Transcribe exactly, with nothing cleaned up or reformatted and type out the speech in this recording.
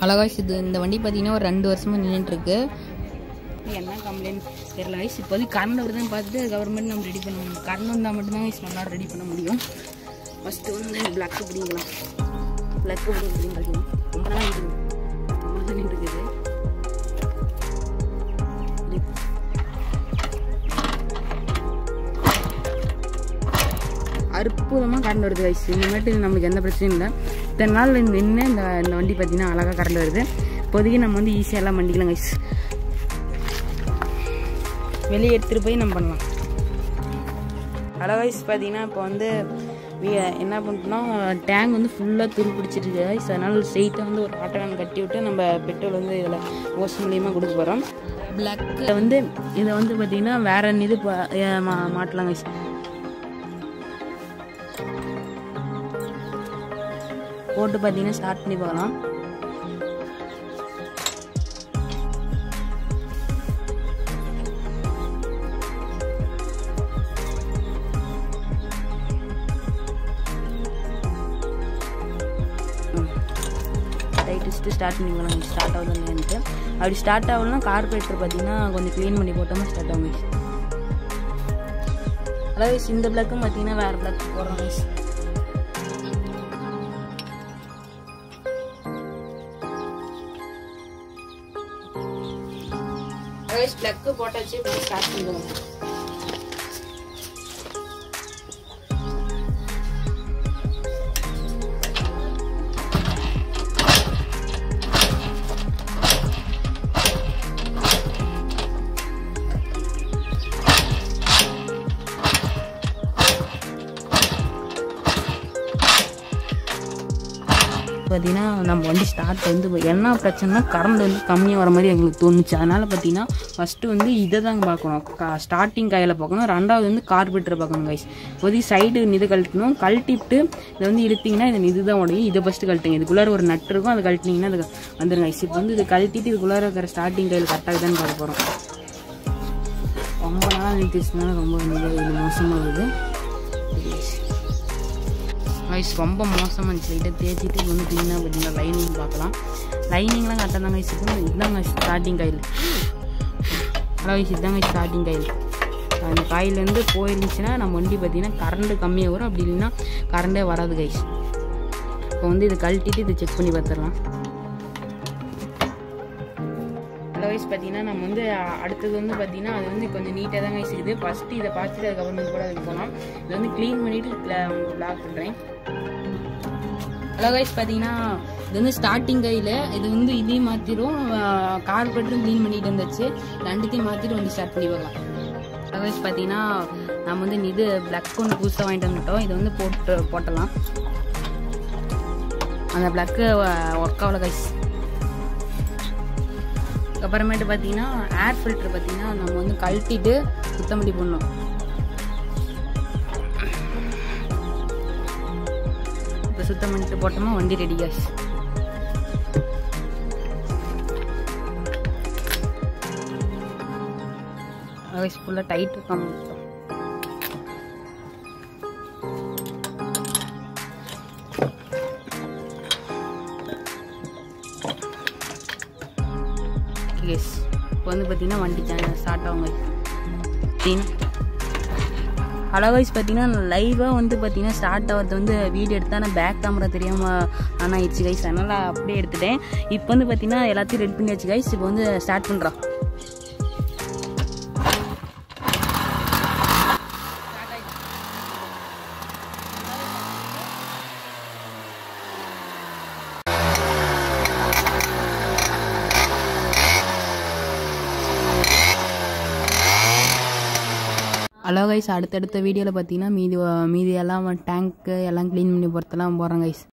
அழகா இது இந்த வண்டி பார்த்தீங்கன்னா ஒரு ரெண்டு வருஷமாக நின்றுட்டுருக்கு. என்ன கம்ப்ளைண்ட் தெரியல கைஸ். இப்போதைக்கு கரண்ட் வருதுன்னு பார்த்துட்டு கவர்மெண்ட் நம்ம ரெடி பண்ண முடியும். கரண்ட் வந்தால் மட்டும்தான் கைஸ் நல்லா ரெடி பண்ண முடியும். ஃபஸ்ட்டு வந்து பிளாக்கு பிடிக்கலாம். பிளாக்கு பிடிங்க கழிக்கணும். ரொம்ப நாள் இருக்குது ரொம்ப நாள் நின்றுருக்குது. அற்புதமாக கரண்ட் வருது கைஸ். இனிமேட்டு நம்மளுக்கு எந்த பிரச்சனையும் இல்லை. இத்தனை நாள் நின்று இந்த இந்த வண்டி பார்த்தீங்கன்னா அழகாக கரண்ட் வருது. இப்போதைக்கு நம்ம வந்து ஈஸியாக எல்லாம் வண்டிக்கலாம் கைஸ். வெளியே எடுத்துகிட்டு போய் நம்ம பண்ணலாம். அழகா கைஸ் பார்த்தீங்கன்னா இப்போ வந்து என்ன பண்ணிட்டோம்னா டேங்க் வந்து ஃபுல்லாக துரு பிடிச்சிருக்கு கைஸ். அதனால் ஸ்ட்ரெயிட்டாக வந்து ஒரு ஆட்டோ வேன் கட்டி விட்டு நம்ம பெட்ரோல் வந்து இதில் ஓஸ் மூலியமாக கொடுக்க போகிறோம். பிளாக்கில் வந்து இதை வந்து பார்த்தீங்கன்னா வேற இது மா மாட்டலாம் கைஸ். போட்டு பார்த்தீங்கன்னா ஸ்டார்ட் பண்ணி பார்க்கலாம். ரைட்டு ஸ்டார்ட் பண்ணி பார்க்கலாம். ஸ்டார்ட் ஆகுதுன்னுட்டு அப்படி ஸ்டார்ட் ஆகலன்னா கார்பரேட்டர் பார்த்தீங்கன்னா கொஞ்சம் க்ளீன் பண்ணி போட்டோம்னா ஸ்டார்ட் ஆகும் கைஸ். அதாவது இந்த பிளாக்கும் பார்த்தீங்கன்னா வேறு பிளாக் போடுறோம் கைஸ். பிளக் போட்டாச்சு. ஸ்டார்ட் பண்ணுவோம். பார்த்தீங்கன்னா நம்ம வண்டி ஸ்டார்ட் வந்து என்ன பிரச்சனைனா கரண்ட் வந்து கம்மியாக வர மாதிரி எங்களுக்கு தோணுச்சு. அதனால் பார்த்தீங்கன்னா ஃபஸ்ட்டு வந்து இதை தாங்க பார்க்கணும். கா ஸ்டார்டிங் கையில் பார்க்கணும். ரெண்டாவது வந்து கார்பரேட்டரை பார்க்கணும் கைஸ். இப்போதைக்கு சைடு இது கழட்டணும். கழட்டிட்டு இதை வந்து இழுத்திங்கன்னா இது இது தான் உடையும். இதை ஃபஸ்ட்டு கழட்டுங்க. இதுக்குள்ளார ஒரு நட்டு இருக்கும். அதை கழட்டினீங்கன்னா அது வந்துடுங்க கைஸ். இப்போ வந்து இதை கழட்டிட்டு இதுக்குள்ளார இருக்கிற ஸ்டார்டிங் கையில் கரெக்டாக தான் பார்க்க போகிறோம். ரொம்ப நாளாக நிறுத்திச்சுனால ரொம்ப இது மோசமாக இருக்குது கைஸ். ரொம்ப மோசமாக இருந்துச்சு. லைட்டாக தேய்ச்சிட்டு இது வந்து க்ளீனாக பார்த்தீங்கன்னா லைனிங் பார்க்கலாம். லைனிங்லாம் கரெக்டாக தான் கைஸ் இருக்கும். இதுதாங்க ஸ்டார்டிங் காயில். அதான் கைஸ் இதுதாங்க ஸ்டார்டிங் காயில். அந்த காயிலேருந்து போயிருந்துச்சுன்னா நம்ம வண்டி பார்த்தீங்கன்னா கரண்ட்டு கம்மியாக வரும். அப்படி இல்லைன்னா கரண்டே வராது கைஸ். இப்போ வந்து இதை கழட்டிட்டு இதை செக் பண்ணி பார்த்துடலாம். கைஸ் பார்த்தீங்கன்னா நம்ம வந்து அடுத்தது வந்து பார்த்தீங்கன்னா அது வந்து கொஞ்சம் நீட்டாக தான் கைஸ் இருக்குது. ஃபஸ்ட்டு இதை பார்த்துட்டு அதுக்கப்புறம் வந்து கூட அதுக்கு போனோம். இதை வந்து க்ளீன் பண்ணிவிட்டு பிளாக் பண்ணுறேன். ஹலோ கைஸ் பார்த்தீங்கன்னா இது வந்து ஸ்டார்டிங் கையில் இது வந்து இதையும் மாற்றிடும். கார்பரேட்டரும் க்ளீன் பண்ணிட்டு இருந்துச்சு. ரெண்டுத்தையும் மாற்றிட்டு வந்து ஸ்டார்ட் பண்ணி பார்க்கலாம். ஹலோ கைஸ் பார்த்தீங்கன்னா நம்ம வந்து இது பிளாக் ஒன்று புதுசாக வாங்கிட்டு வந்துட்டோம். இதை வந்து போட்டு போட்டலாம். அந்த பிளாக்கு ஒர்க் ஆகல கைஸ். அப்புறமேட்டு பார்த்தீங்கன்னா ஏர் ஃபில்டர் பார்த்தீங்கன்னா நம்ம வந்து கழட்டிட்டு சுத்தம் பண்ணி போடணும். இப்போ சுத்தம் பண்ணிட்டு போட்டோமா வண்டி ரெடி கைஸ். ஃபுல்லாக டைட் இருக்காம இப்போ வந்து பார்த்தீங்கன்னா வண்டி ஸ்டார்ட் ஆகுங்க. ஹலோ கைஸ் பார்த்தீங்கன்னா லைவாக வந்து பார்த்தீங்கன்னா ஸ்டார்ட் ஆகிறது வந்து வீடியோ எடுத்தால் நான் பேக் கேமரா தெரியாமல் ஆனால் ஆயிடுச்சு கைஸ். அதனால் அப்படியே எடுத்துட்டேன். இப்போ வந்து பார்த்தீங்கன்னா எல்லாத்தையும் ரெடி பண்ணியாச்சு கைஸ். இப்போ வந்து ஸ்டார்ட் பண்ணுறோம். ஹலோ கைஸ் அடுத்தடுத்த வீடியோவில் பார்த்தீங்கன்னா மீதி மீதி எல்லாம் டேங்க்கு எல்லாம் க்ளீன் பண்ணி பொறுத்தெல்லாம் போகிறோம் கைஸ்.